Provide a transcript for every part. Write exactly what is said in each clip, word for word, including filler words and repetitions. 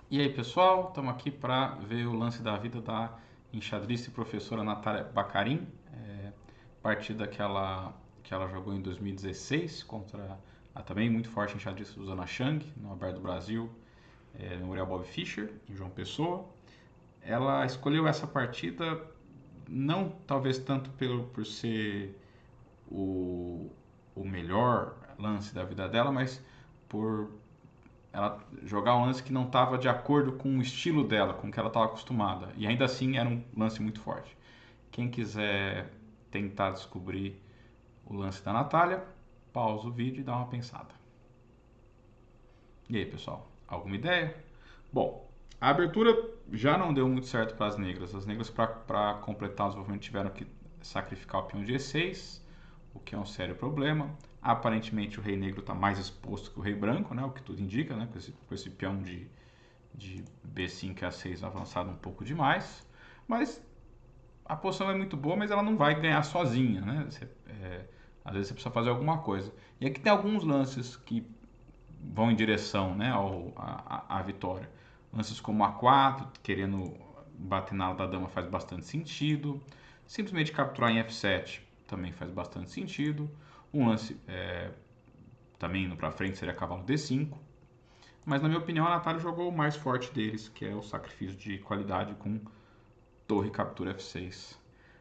E aí, pessoal, estamos aqui para ver o lance da vida da enxadrista e professora Natália Bacarin, é, partida que ela, que ela jogou em dois mil e dezesseis contra a também muito forte enxadrista Susana Chang, no Aberto do Brasil, é, no Memorial Bob Fischer, em João Pessoa. Ela escolheu essa partida não talvez tanto pelo, por ser o, o melhor lance da vida dela, mas por ela jogar um lance que não estava de acordo com o estilo dela, com o que ela estava acostumada. E ainda assim era um lance muito forte. Quem quiser tentar descobrir o lance da Natália, pausa o vídeo e dá uma pensada. E aí, pessoal, alguma ideia? Bom, a abertura já não deu muito certo para as negras. As negras, para completar o desenvolvimento, tiveram que sacrificar o peão de E seis, o que é um sério problema. Aparentemente, o rei negro está mais exposto que o rei branco, né? O que tudo indica, né? Com esse, com esse peão de de B cinco a seis avançado um pouco demais, mas a posição é muito boa, mas ela não vai ganhar sozinha, né? Você, é, às vezes você precisa fazer alguma coisa. E aqui tem alguns lances que vão em direção, né, ao, a, a, vitória. Lances como A quatro, querendo bater na ala da dama faz bastante sentido. Simplesmente capturar em F sete também faz bastante sentido. Um lance é, também indo para frente seria cavalo D cinco. Mas na minha opinião a Natália jogou o mais forte deles, que é o sacrifício de qualidade com torre captura F seis.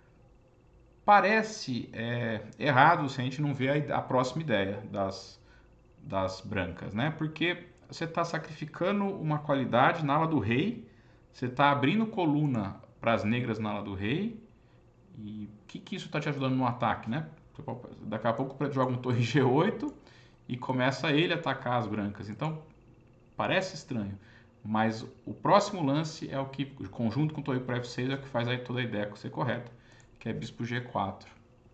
Parece é, errado se a gente não vê a, a próxima ideia das, das brancas, né? Porque você está sacrificando uma qualidade na ala do rei, você está abrindo coluna para as negras na ala do rei, e o que, que isso está te ajudando no ataque, né? Daqui a pouco o preto joga um torre G oito e começa ele a atacar as brancas. Então parece estranho, mas o próximo lance é o que, conjunto com o torre por F seis, é o que faz aí toda a ideia ser correta, que é bispo G quatro.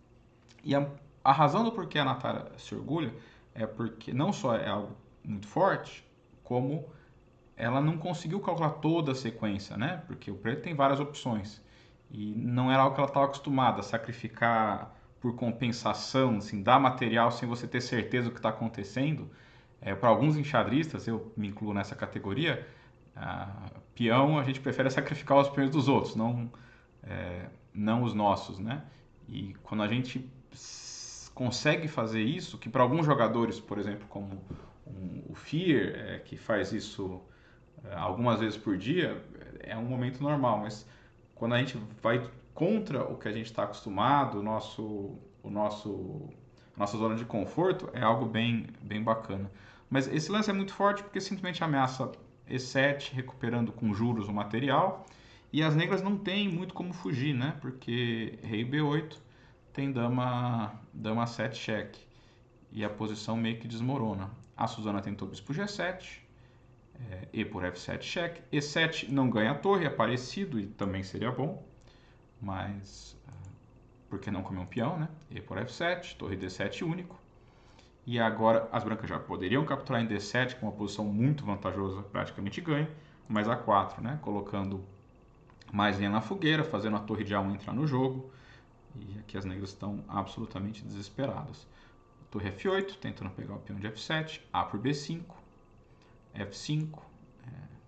E a, a razão do porquê a Natália se orgulha é porque não só é algo muito forte, como ela não conseguiu calcular toda a sequência, né? Porque o preto tem várias opções. E não era algo que ela estava acostumada, sacrificar por compensação, assim, dar material sem você ter certeza do que está acontecendo. É, para alguns enxadristas, eu me incluo nessa categoria, a peão a gente prefere sacrificar os peões dos outros, não, é, não os nossos, né? E quando a gente consegue fazer isso, que para alguns jogadores, por exemplo, como um, o Fear, é, que faz isso é, algumas vezes por dia, é um momento normal, mas quando a gente vai contra o que a gente está acostumado, o nosso, o nosso, nossa zona de conforto, é algo bem, bem bacana. Mas esse lance é muito forte porque simplesmente ameaça E sete, recuperando com juros o material, e as negras não têm muito como fugir, né? Porque rei B oito tem dama, dama sete cheque, e a posição meio que desmorona. A Susana tentou bispo G sete, é, E por F sete cheque, E sete não ganha a torre, é parecido e também seria bom, mas porque não comer um peão, né? E por F sete, torre D sete único. E agora as brancas já poderiam capturar em D sete com uma posição muito vantajosa, praticamente ganha, mas A quatro, né? Colocando mais linha na fogueira, fazendo a torre de A um entrar no jogo. E aqui as negras estão absolutamente desesperadas. Torre F oito, tentando pegar o peão de F sete, A por B cinco, F cinco, é,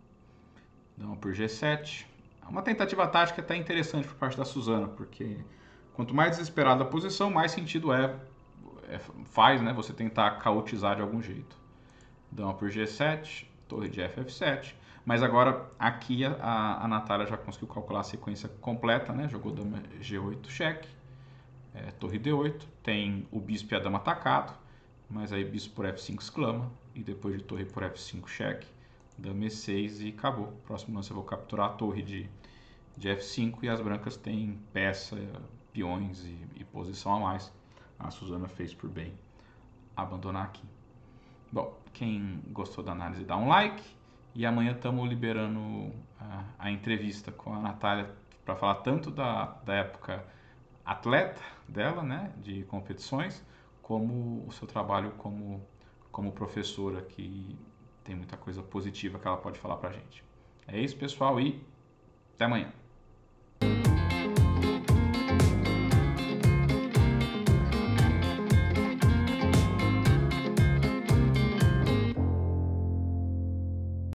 dama por G sete. Uma tentativa tática até interessante por parte da Susana, porque quanto mais desesperada a posição, mais sentido é, é faz, né, você tentar caotizar de algum jeito. Dama por G sete, torre de F F sete. Mas agora aqui a, a Natália já conseguiu calcular a sequência completa, né? Jogou dama G oito cheque, é, torre D oito, tem o bispo e a dama atacado, mas aí bispo por F cinco exclama, e depois de torre por F cinco cheque, dama E seis e acabou. Próximo lance eu vou capturar a torre de, de F cinco e as brancas têm peça, peões e, e posição a mais. A Susana fez por bem abandonar aqui. Bom, quem gostou da análise dá um like, e amanhã estamos liberando a, a entrevista com a Natália para falar tanto da, da época atleta dela, né, de competições, como o seu trabalho como, como professora, que tem muita coisa positiva que ela pode falar para a gente. É isso, pessoal, e até amanhã.